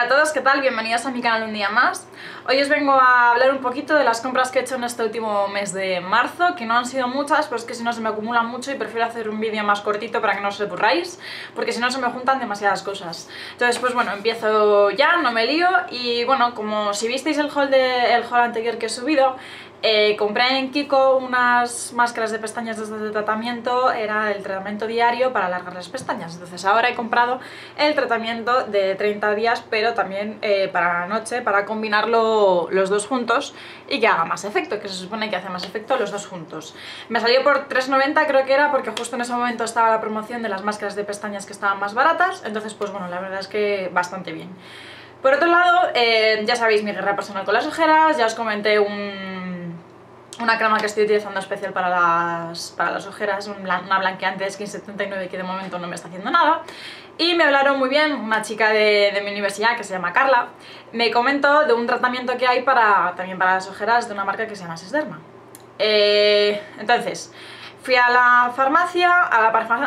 Hola a todos, ¿qué tal? Bienvenidos a mi canal un día más. Hoy os vengo a hablar un poquito de las compras que he hecho en este último mes de marzo, que no han sido muchas, pero es que si no se me acumulan mucho y prefiero hacer un vídeo más cortito para que no os aburráis, porque si no se me juntan demasiadas cosas. Entonces pues bueno, empiezo ya, no me lío, y bueno, como si visteis el haul anterior que he subido, compré en Kiko unas máscaras de pestañas de tratamiento, era el tratamiento diario para alargar las pestañas. Entonces ahora he comprado el tratamiento de 30 días, pero también para la noche, para combinarlo los dos juntos y que haga más efecto, que se supone que hace más efecto los dos juntos. Me salió por 3,90 creo que era, porque justo en ese momento estaba la promoción de las máscaras de pestañas que estaban más baratas, entonces pues bueno, la verdad es que bastante bien. Por otro lado, ya sabéis mi guerra personal con las ojeras, ya os comenté una crema que estoy utilizando especial para las ojeras, una blanqueante de Skin 79 que de momento no me está haciendo nada. Y me hablaron muy bien, una chica de mi universidad que se llama Carla, me comentó de un tratamiento que hay también para las ojeras de una marca que se llama Sesderma. Entonces, fui a la farmacia, a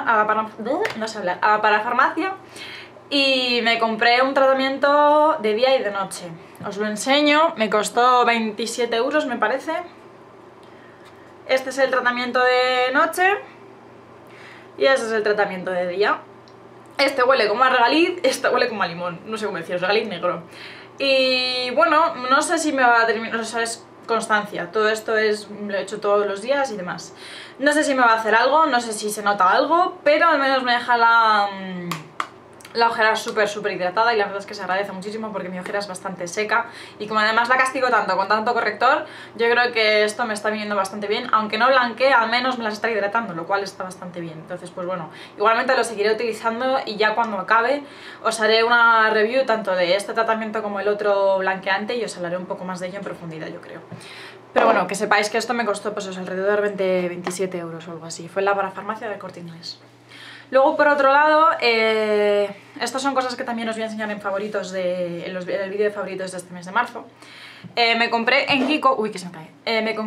la parafarmacia, y me compré un tratamiento de día y de noche. Os lo enseño, me costó 27 euros me parece. Este es el tratamiento de noche y este es el tratamiento de día. Este huele como a regaliz, este huele como a limón, no sé cómo deciros, regaliz negro. Y bueno, no sé si me va a terminar, o sea, es constancia, todo esto lo he hecho todos los días y demás. No sé si me va a hacer algo, no sé si se nota algo, pero al menos me deja la ojera súper hidratada, y la verdad es que se agradece muchísimo porque mi ojera es bastante seca, y como además la castigo tanto con tanto corrector, yo creo que esto me está viniendo bastante bien, aunque no blanquee, al menos me las está hidratando, lo cual está bastante bien. Entonces pues bueno, igualmente lo seguiré utilizando y ya cuando acabe os haré una review tanto de este tratamiento como el otro blanqueante y os hablaré un poco más de ello en profundidad, yo creo. Pero bueno, que sepáis que esto me costó pues alrededor de 27 euros o algo así, fue en la parafarmacia de Corte Inglés. Luego, por otro lado, estas son cosas que también os voy a enseñar en favoritos en el vídeo de favoritos de este mes de marzo. Me compré en Kiko... Uy, que se me cae. Me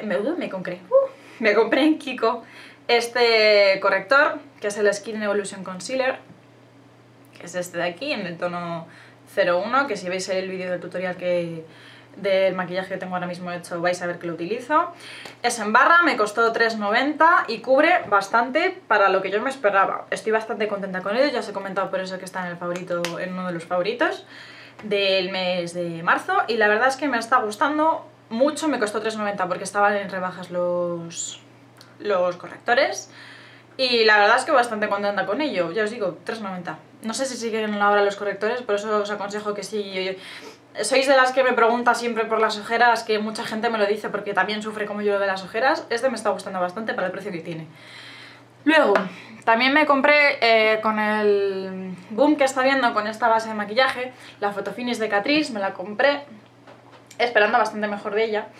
compré en Kiko este corrector, que es el Skin Evolution Concealer, que es este de aquí, en el tono 01, que si veis el vídeo del tutorial del maquillaje que tengo ahora mismo hecho vais a ver que lo utilizo. Es en barra, me costó 3,90 y cubre bastante para lo que yo me esperaba. Estoy bastante contenta con ello, ya os he comentado por eso que está en uno de los favoritos del mes de marzo, y la verdad es que me está gustando mucho. Me costó 3,90 porque estaban en rebajas los correctores, y la verdad es que bastante contenta con ello. Ya os digo, 3,90. No sé si siguen ahora los correctores, por eso os aconsejo que si sois de las que me pregunta siempre por las ojeras, que mucha gente me lo dice porque también sufre como yo lo de las ojeras, este me está gustando bastante para el precio que tiene. Luego, también me compré con el boom que está habiendo con esta base de maquillaje, la Photofinish de Catrice, me la compré esperando bastante mejor de ella.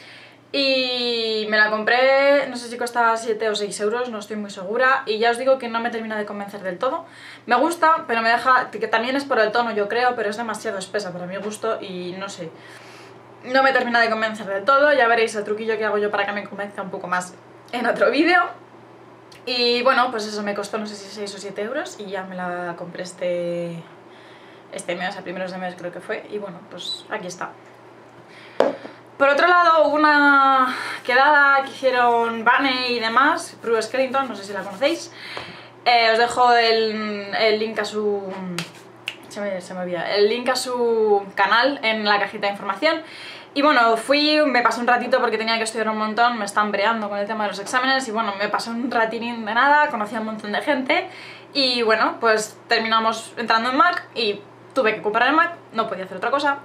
Y me la compré, no sé si costaba 7 o 6 euros, no estoy muy segura, y ya os digo que no me termina de convencer del todo. Me gusta, pero me deja, que también es por el tono yo creo, pero es demasiado espesa para mi gusto y no sé, no me termina de convencer del todo. Ya veréis el truquillo que hago yo para que me convenzca un poco más en otro vídeo. Y bueno, pues eso me costó no sé si 6 o 7 euros y ya me la compré este mes, a primeros de mes creo que fue, y bueno, pues aquí está. Por otro lado, hubo una quedada que hicieron Vane y demás, Prue Skellington, no sé si la conocéis. Os dejo el link a su... se me olvida, el link a su canal en la cajita de información. Y bueno, me pasé un ratito porque tenía que estudiar un montón, me están breando con el tema de los exámenes, y bueno, me pasé un ratinín de nada, conocí a un montón de gente, y bueno, pues terminamos entrando en MAC y tuve que comprar el MAC, no podía hacer otra cosa.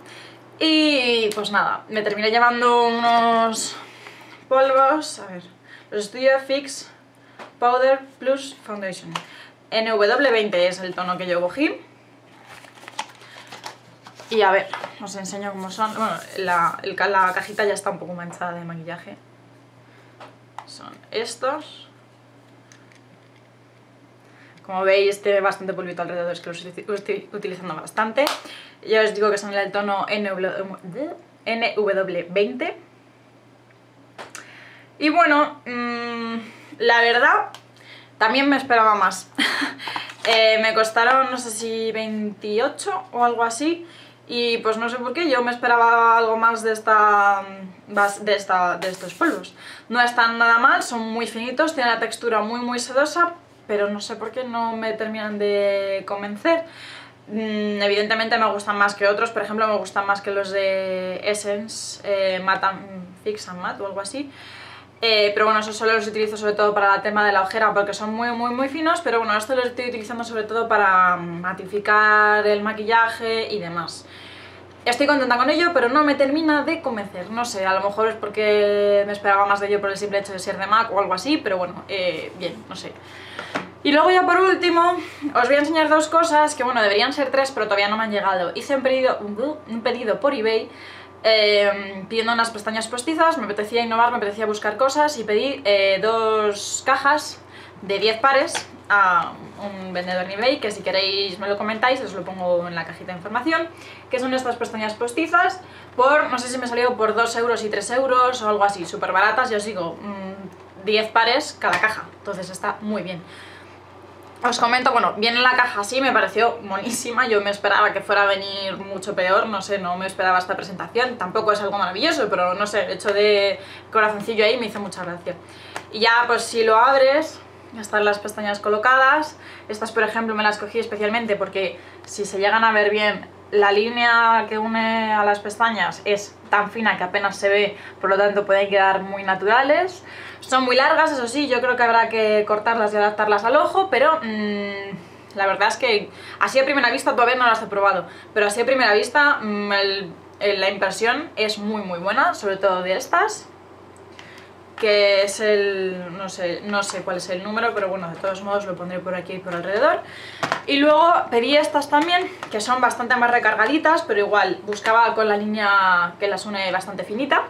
Y pues nada, me terminé llevando unos polvos, a ver, los Studio Fix Powder Plus Foundation. NW20 es el tono que yo cogí. Y a ver, os enseño cómo son. Bueno, la cajita ya está un poco manchada de maquillaje. Son estos. Como veis tiene bastante polvito alrededor, es que los estoy utilizando bastante. Ya os digo que son el tono NW20. Y bueno, la verdad, también me esperaba más. Me costaron, no sé si 28 o algo así. y pues no sé por qué, yo me esperaba algo más de estos polvos. No están nada mal, son muy finitos, tienen la textura muy sedosa, pero no sé por qué no me terminan de convencer. Evidentemente me gustan más que otros, por ejemplo me gustan más que los de Essence, Fix and Matte o algo así. Pero bueno, esos solo los utilizo sobre todo para el tema de la ojera porque son muy finos, pero bueno, estos los estoy utilizando sobre todo para matificar el maquillaje y demás. Estoy contenta con ello, pero no me termina de convencer, no sé, a lo mejor es porque me esperaba más de ello por el simple hecho de ser de MAC o algo así, pero bueno, bien, no sé. Y luego ya por último, os voy a enseñar dos cosas que bueno, deberían ser tres, pero todavía no me han llegado. Hice un pedido por eBay pidiendo unas pestañas postizas, me apetecía innovar, me apetecía buscar cosas y pedí dos cajas de 10 pares a un vendedor en eBay, que si queréis me lo comentáis, os lo pongo en la cajita de información, que son estas pestañas postizas por, no sé si me salió por 2 euros y 3 euros o algo así, súper baratas, ya os digo, 10 pares cada caja, entonces está muy bien. Os comento, bueno, viene en la caja así, me pareció monísima, yo me esperaba que fuera a venir mucho peor, no sé, no me esperaba esta presentación, tampoco es algo maravilloso, pero no sé, el hecho de corazoncillo ahí me hizo mucha gracia. Y ya, pues si lo abres, están las pestañas colocadas, estas por ejemplo me las cogí especialmente porque si se llegan a ver bien, la línea que une a las pestañas es tan fina que apenas se ve, por lo tanto pueden quedar muy naturales. Son muy largas, eso sí, yo creo que habrá que cortarlas y adaptarlas al ojo, pero la verdad es que así a primera vista todavía no las he probado, pero así a primera vista la impresión es muy buena, sobre todo de estas, que es no sé cuál es el número, pero bueno, de todos modos lo pondré por aquí y por alrededor. Y luego pedí estas también, que son bastante más recargaditas, pero igual buscaba con la línea que las une bastante finita,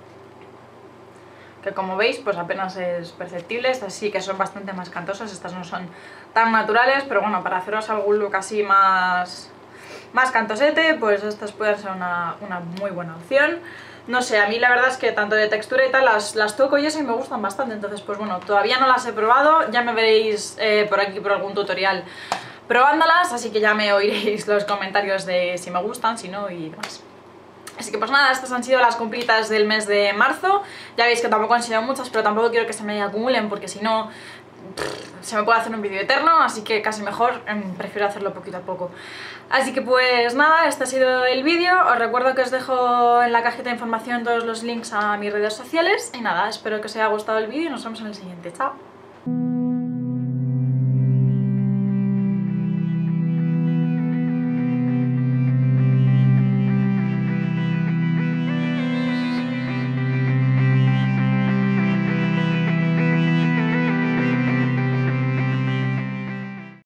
que como veis pues apenas es perceptible. Estas sí que son bastante más cantosas, estas no son tan naturales, pero bueno, para haceros algún look así más cantosete, pues estas pueden ser una muy buena opción. No sé, a mí la verdad es que tanto de textura y tal las toco y eso y me gustan bastante, entonces pues bueno, todavía no las he probado, ya me veréis por aquí por algún tutorial probándolas, así que ya me oiréis los comentarios de si me gustan, si no y demás. Así que pues nada, estas han sido las compritas del mes de marzo, ya veis que tampoco han sido muchas, pero tampoco quiero que se me acumulen porque si no se me puede hacer un vídeo eterno, así que casi mejor prefiero hacerlo poquito a poco. Así que pues nada, este ha sido el vídeo, os recuerdo que os dejo en la cajita de información todos los links a mis redes sociales y nada, espero que os haya gustado el vídeo y nos vemos en el siguiente, chao.